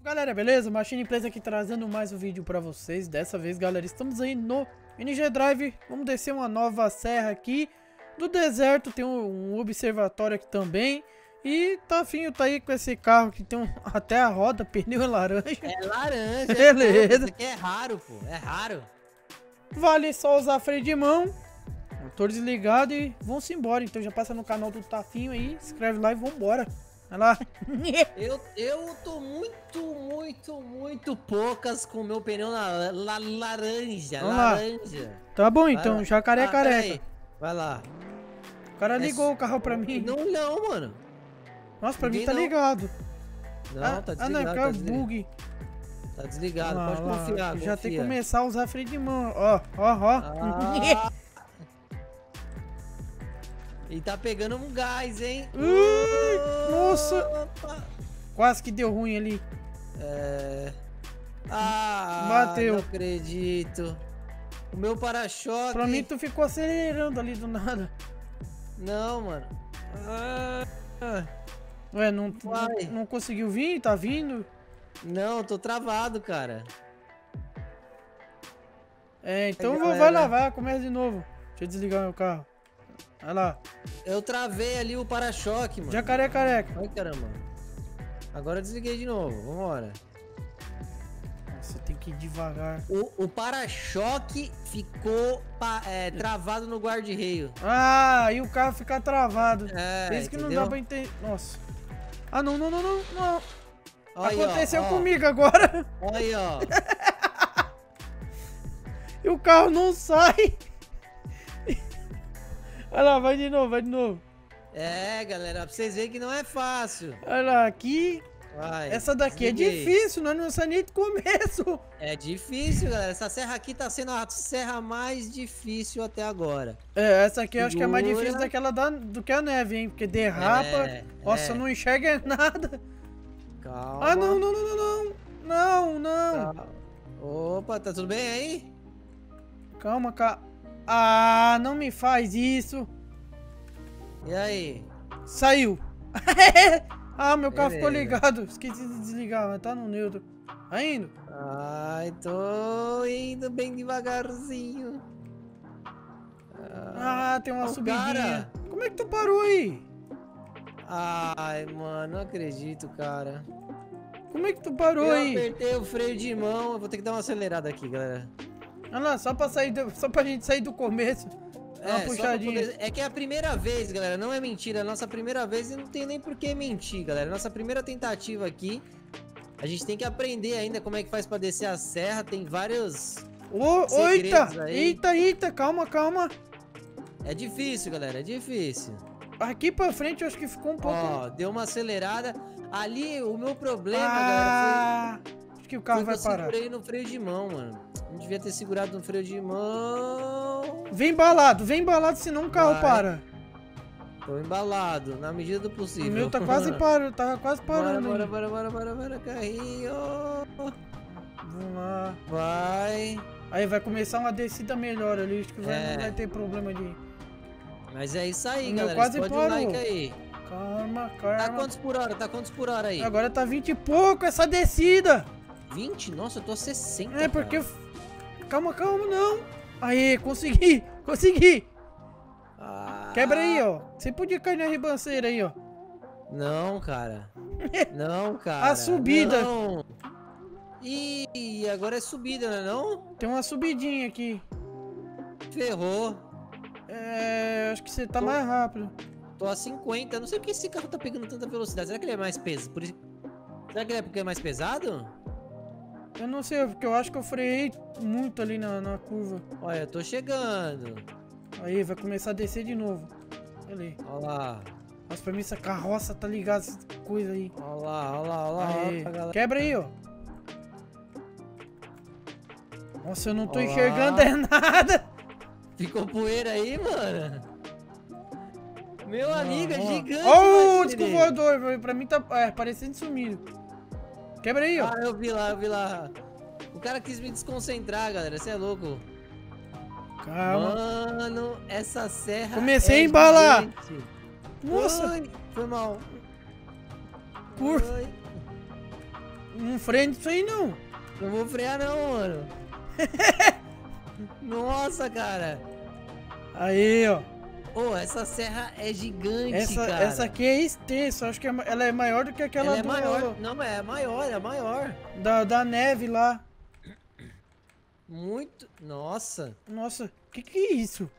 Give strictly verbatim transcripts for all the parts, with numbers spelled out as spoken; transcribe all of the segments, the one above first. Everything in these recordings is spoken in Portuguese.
Galera, beleza? Machine Plays aqui trazendo mais um vídeo pra vocês. Dessa vez, galera, estamos aí no N G Drive. Vamos descer uma nova serra aqui do deserto. Tem um, um observatório aqui também. E Tafinho tá aí com esse carro que tem um, até a roda, pneu é laranja. É laranja. Beleza. Isso aqui é raro, pô. É raro. Vale só usar freio de mão, motor desligado e vamos embora. Então já passa no canal do Tafinho aí, se inscreve lá e vambora. Vai lá. eu, eu tô muito, muito, muito poucas com o meu pneu na la, laranja. Vamos laranja. Lá. Tá bom então, Vai jacaré ah, careca. Vai lá. O cara é ligou su... o carro pra mim. Não, não, mano. Nossa, pra Ninguém mim tá não. ligado. Não, ah, tá desligado. Ah, não, é tá bug. Tá desligado, Ah, pode lá, confiar, já confia. tem que começar a usar freio de mão. Ó, ó, ó. Ah. E tá pegando um gás, hein? Uh, nossa! Opa. Quase que deu ruim ali. É... Ah, bateu. Não acredito. O meu para-choque... Pra mim tu ficou acelerando ali do nada. Não, mano. Ah. Ué, não, não, não conseguiu vir? Tá vindo? Não, tô travado, cara. É, então Aí, vou, vai lá, vai, começa de novo. Deixa eu desligar meu carro. Vai lá. Eu travei ali o para-choque, mano. Jacaré careca. Ai, caramba. Agora eu desliguei de novo, vambora. Você tem que ir devagar. O, o para-choque ficou pa, é, travado no guarda-reio. Ah, e o carro fica travado. É, Por isso que entendeu? não dá pra entender. Nossa. Ah, não, não, não, não, não. Aí, aconteceu ó, ó. comigo agora. Olha aí, ó. E o carro não sai. Olha lá, vai de novo, vai de novo. É, galera, pra vocês verem que não é fácil. Olha lá, aqui. Vai, essa daqui desliguei. É difícil, nós não saímos nem do começo. É difícil, galera. Essa serra aqui tá sendo a serra mais difícil até agora. É, essa aqui eu Segura. acho que é mais difícil daquela da, do que a neve, hein? Porque derrapa. É, Nossa, é. não enxerga nada. Calma. Ah, não, não, não, não, não. Não, não. Calma. Opa, tá tudo bem aí? Calma, calma. Ah, não me faz isso. E aí? Saiu. Ah, meu carro Beleza. ficou ligado. Esqueci de desligar, mas tá no neutro. Tá indo? Ai, tô indo bem devagarzinho. Ah, tem uma oh, subidinha. Cara. Como é que tu parou aí? Ai, mano, não acredito, cara. Como é que tu parou eu aí? Eu apertei o freio de mão, eu vou ter que dar uma acelerada aqui, galera. Olha lá, só pra, sair do, só pra gente sair do começo. É, uma puxadinha. Poder... É que é a primeira vez, galera, não é mentira. A nossa primeira vez e não tem nem por que mentir, galera. Nossa primeira tentativa aqui. A gente tem que aprender ainda como é que faz pra descer a serra. Tem vários Ô, eita, aí. eita, eita, calma, calma. É difícil, galera, é difícil. Aqui pra frente eu acho que ficou um pouco... Ó, deu uma acelerada. Ali, o meu problema, ah, galera, foi... Acho que o carro foi vai que parar. Eu segurei no freio de mão, mano. Não devia ter segurado no freio de mão. Vem embalado, vem embalado, senão o carro vai. para. Tô embalado, na medida do possível. O meu tá quase parando, tava quase parando. Bora, bora, bora, bora, bora, bora, carrinho. Vamos lá. Vai. Aí vai começar uma descida melhor ali, acho que vai, é. não vai ter problema de... Mas é isso aí, o galera. meu quase Pode parou. um like aí. Calma, calma. Tá quantos por hora? Tá quantos por hora aí? Agora tá vinte e pouco essa descida. vinte? Nossa, eu tô a sessenta. É, porque... cara. Calma, calma, não. Aí, consegui, consegui. Ah. Quebra aí, ó. Você podia cair na ribanceira aí, ó. Não, cara. Não, cara. A subida. Não. Ih, agora é subida, né não? Tem uma subidinha aqui. Ferrou. É, acho que você tá Tô... mais rápido. Tô a cinquenta. Não sei porque esse carro tá pegando tanta velocidade. Será que ele é mais pesado? Por isso... Será que ele é porque é mais pesado? Eu não sei, porque eu acho que eu freiei muito ali na, na curva. Olha, eu tô chegando. Aí, vai começar a descer de novo. Ali. Olha lá. Nossa, pra mim essa carroça tá ligada, essa coisa aí. Olha lá, olha lá, olha lá. Aí. Olha lá, Quebra aí, ó. Nossa, eu não tô olha enxergando lá. é nada. Ficou poeira aí, mano? Meu amigo, é gigante. Ó, o disco voador, pra mim tá é, parecendo sumido. Quebra aí, ó. Ah, eu vi lá, eu vi lá. O cara quis me desconcentrar, galera. Você é louco. Calma. Mano, essa serra. Comecei é a embalar. gigante. Nossa. Ai, foi mal. Curva. Ai. Não freia isso aí, não. Não vou frear não, mano. Nossa, cara. Aí, ó. Ô, oh, essa serra é gigante, essa, cara. Essa aqui é extensa. Acho que é, ela é maior do que aquela ela é do... maior. Não, é maior, é maior. Da, da neve lá. Muito... Nossa. Nossa, o que que é isso?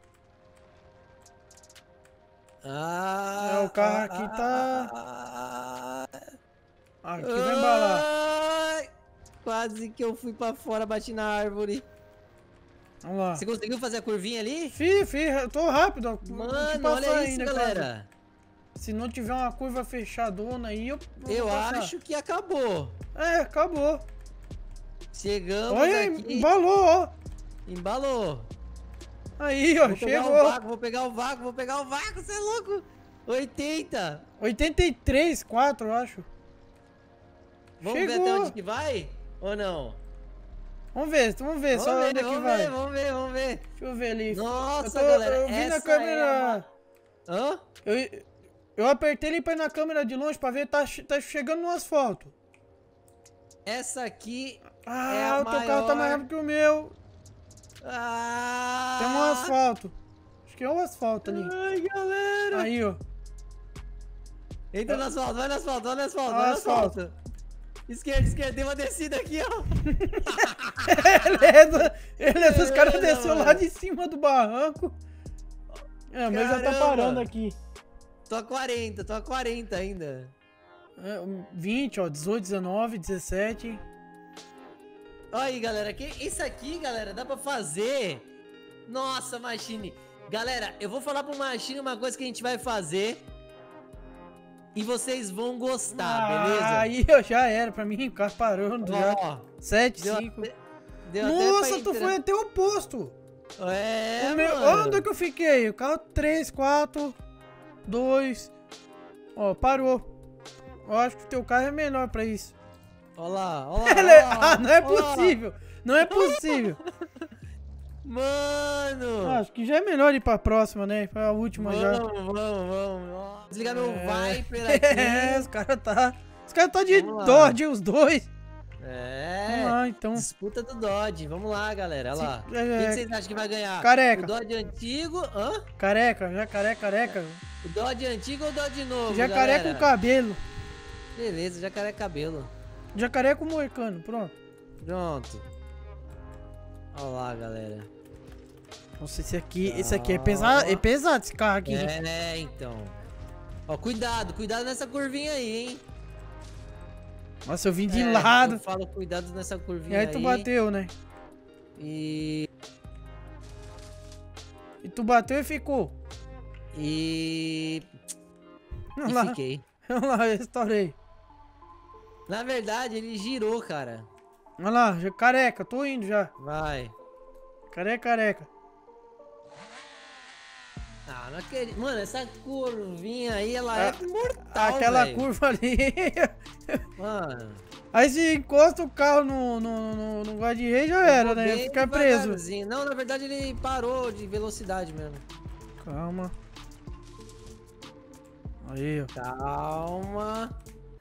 Ah... É, o carro aqui ah, tá... Ah, ah, aqui vai embalar. Ai, quase que eu fui pra fora, bati na árvore. Vamos lá. Você conseguiu fazer a curvinha ali? Fiz, fiz, eu tô rápido. Mano, olha isso, ainda, galera. Cara. Se não tiver uma curva fechadona aí, eu Eu acho que acabou. É, acabou. Chegamos olha, aqui. Embalou, ó. Embalou. Aí, ó, vou chegou. Pegar o vácuo, vou pegar o vácuo, vou pegar o vácuo, você é louco. oitenta. oitenta e três, quatro, eu acho. Vamos chegou. ver até onde que vai? Ou não? Vamos ver, vamos ver, vamos só ver, onde é que vamos vai. Ver, vamos ver, vamos ver. Deixa eu ver ali. Nossa, eu tô, galera, eu vi essa na câmera... É uma... Hã? Eu, eu apertei ele pra ir na câmera de longe pra ver, tá, tá chegando no asfalto. Essa aqui ah, é a o teu maior... carro tá mais rápido que o meu. Ah... Tem um asfalto. Acho que é o asfalto ali. Ai, galera. Aí, ó. Entra no asfalto, vai no asfalto, vai no asfalto, ah, vai no asfalto. asfalto. Esquerda, esquerda, tem uma descida aqui, ó. Beleza, beleza, os caras Beleza, desceu mano. lá de cima do barranco. É, mas já tá Caramba. parando aqui. Tô a quarenta, tô a quarenta ainda. É, vinte, ó, dezoito, dezenove, dezessete. Olha aí, galera, que isso aqui, galera, dá pra fazer. Nossa, Machine. Galera, eu vou falar pro Machine uma coisa que a gente vai fazer. E vocês vão gostar, ah, beleza? Aí ó, já era, pra mim o carro parando já. Ó, sete, deu cinco. até- deu Nossa, até tu pra foi até o posto. É, O meu- mano. Onde é que eu fiquei? O carro três, quatro, dois. Ó, parou. Eu acho que o teu carro é melhor pra isso. Olha lá, olha lá. Ele é- olha lá, Ah, não é olha lá. possível. Não é possível. Mano. Acho que já é melhor ir pra próxima, né? Pra última Vamos, já. vamos, vamos. Desligar meu É. Viper É, aqui. os caras tá. Os caras tá de Vamos lá. Dodge, os dois. É. Vamos lá, então. Disputa do Dodge. Vamos lá, galera. Olha lá. Se- Quem é, que vocês acham que vai ganhar? Careca. O Dodge antigo. Hã? Careca, jacaré careca. O Dodge antigo ou o Dodge novo? Jacaré galera? com cabelo. Beleza, jacaré cabelo. Jacaré com moicano, pronto. Pronto. Olha lá, galera. Nossa, esse aqui, esse aqui é pesado, é pesado esse carro aqui. É, né, então. Ó, cuidado, cuidado nessa curvinha aí, hein? Nossa, eu vim de É, lado. Eu falo cuidado nessa E curvinha aí aí. tu bateu, né? E... E tu bateu e ficou. E... Olha E lá, fiquei. olha lá, eu estourei. Na verdade, ele girou, cara. Olha lá, já careca, tô indo já. Vai. Careca, careca. Ah, não acredito. Mano, essa curvinha aí, ela é Ah, mortal, Aquela velho. curva ali. Mano. Aí se encosta o carro no, no, no, no guarda-rei já era, né? bem Fica preso. devagarzinho. Não, na verdade ele parou de velocidade mesmo. Calma. Aí, ó. Calma.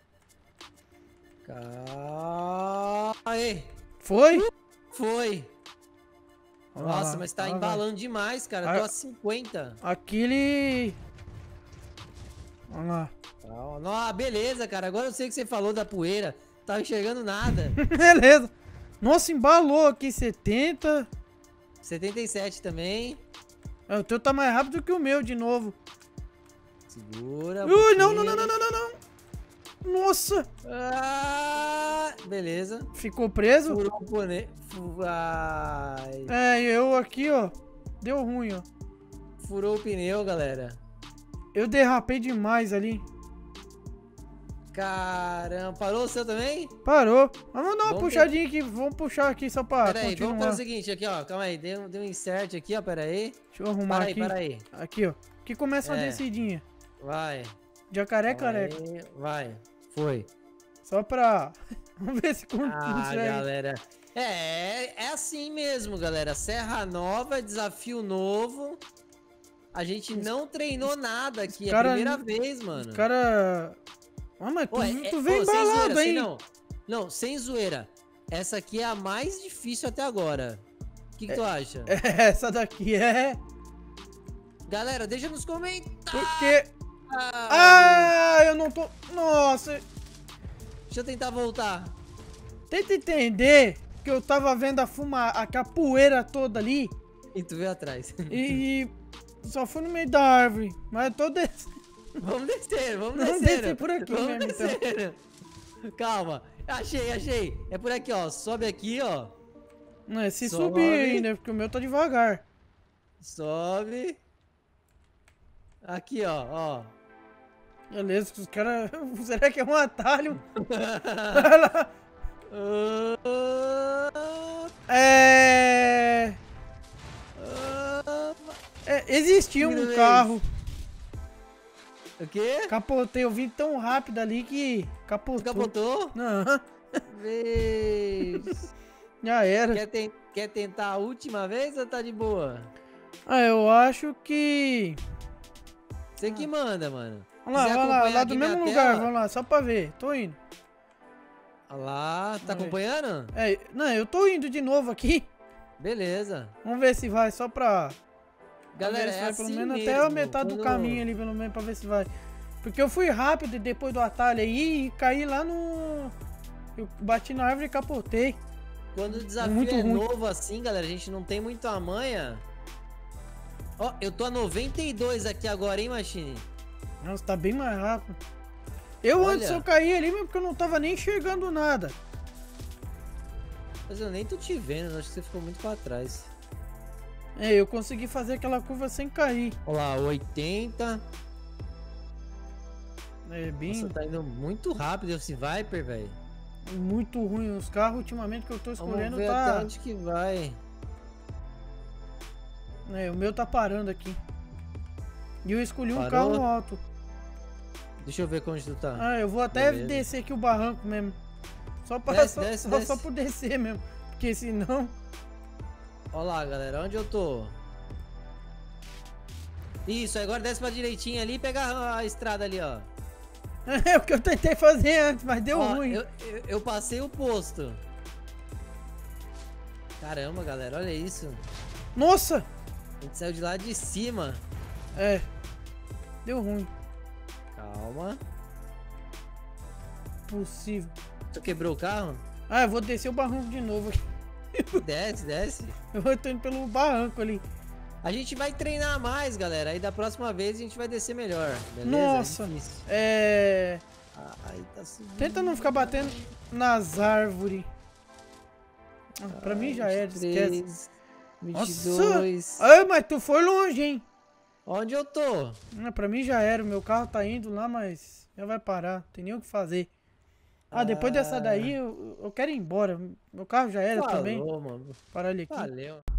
Calma. Aí. Foi? Foi. Olha Nossa, lá, mas tá olha lá. embalando demais, cara. Ah. Tô a cinquenta. Aquele... Olha lá. Calma. Ah, beleza, cara. Agora eu sei o que você falou da poeira. Tava enxergando nada. Beleza. Nossa, embalou aqui setenta. setenta e sete também. É, o teu tá mais rápido que o meu de novo. Segura. um Ui, não, não, pouquinho. não, não, não, não, não. Nossa. Ah, beleza. Ficou preso? Furou o pneu. Fu- Ai. É, eu aqui, ó. Deu ruim, ó. Furou o pneu, galera. Eu derrapei demais ali. Caramba. Parou o seu também? Parou. Vamos dar uma Vamos puxadinha aqui. Vamos puxar aqui só pra Pera aí, vamos continuar. fazer o seguinte aqui, ó. Calma aí. Deu, deu um insert aqui, ó. Pera aí. Deixa eu arrumar Para aí, aqui. para aí. Aqui, ó. Aqui começa uma É. descidinha. Vai. Jacaré Calma careca. aí. Vai. Foi. Só pra... Vamos ver se con- Ah, consegue. galera. É, é assim mesmo, galera. Serra nova, desafio novo. A gente não treinou nada aqui. É a cara- primeira vez, mano. Cara... Ah, mas tu, Ô, é- tu é- vem ô, sem zoeira, embalado, assim hein? não. Não, sem zoeira. Essa aqui é a mais difícil até agora. O que, que é, tu acha? Essa daqui é... Galera, deixa nos comentários. Porque... Ah, eu não tô... Nossa. Deixa eu tentar voltar. Tenta entender que eu tava vendo a fuma... a capoeira toda ali. E tu veio atrás. E... só fui no meio da árvore. Mas eu tô descendo. Vamos descer, vamos Vamos descer. descer por aqui vamos mesmo, então. descer. Calma. Achei, achei. É por aqui, ó. Sobe aqui, ó. Não é se Sobe. subir ainda, porque o meu tá devagar. Sobe. Aqui, ó, ó. Beleza, os caras... Será que é um atalho? é... é... Existia um carro. O quê? Capotei, eu vim tão rápido ali que capotou. Capotou? Não. Vez. Já era. Quer, ten quer tentar a última vez ou tá de boa? Ah, eu acho que... Você que manda, mano. Vamos lá, Quiser vamos lá, acompanhar lá aqui do minha mesmo tela? lugar, vamos lá, só pra ver. Tô indo. Olha lá, tá Vamos ver. acompanhando? É, não, eu tô indo de novo aqui. Beleza. Vamos ver se vai, só pra... Galera, pra ver se é vai assim pelo menos mesmo, até a metade quando... do caminho ali, pelo menos, pra ver se vai. Porque eu fui rápido e depois do atalho aí e caí lá no... Eu bati na árvore e capotei. Quando o desafio Muito é ruim. novo assim, galera, a gente não tem muito a manha. Ó, eu tô a noventa e dois aqui agora, hein, Machine? Nossa, tá bem mais rápido. Eu Olha. antes eu caí ali mesmo porque eu não tava nem enxergando nada. Mas eu nem tô te vendo, acho que você ficou muito pra trás. É, eu consegui fazer aquela curva sem cair. Olha lá, oitenta. É bem... Nossa, tá indo muito rápido esse Viper, velho. Muito ruim. Os carros ultimamente que eu tô Vamos escolhendo ver tá... até onde que vai. É, o meu tá parando aqui. E eu escolhi um Parou? carro alto. Deixa eu ver onde tu tá. Ah, eu vou até Beleza. descer aqui o barranco mesmo. Só pra Desce, só, desce, só, desce. só por descer mesmo. Porque senão... Olha lá, galera, onde eu tô? Isso, agora desce pra direitinha ali e pega a, a estrada ali, ó. É o que eu tentei fazer antes, mas deu Ó, ruim. Eu, eu, eu passei o posto. Caramba, galera, olha isso. Nossa! A gente saiu de lá de cima. É. Deu ruim. Calma. Possível. Tu quebrou o carro? Ah, eu vou descer o barranco de novo aqui. Desce, desce. Eu vou tô indo pelo barranco ali. A gente vai treinar mais, galera. Aí da próxima vez a gente vai descer melhor. Beleza? Nossa. É difícil. É... Ah, aí tá subindo. Tenta não ficar batendo nas árvores. Ah, pra mim já era, esquece. vinte e dois. Ai, mas tu foi longe, hein? Onde eu tô? Ah, pra mim já era, o meu carro tá indo lá, mas já vai parar, não tem nem o que fazer. Ah, depois dessa daí eu, eu quero ir embora. Meu carro já era Falou, também. mano. Parar ele aqui. Valeu.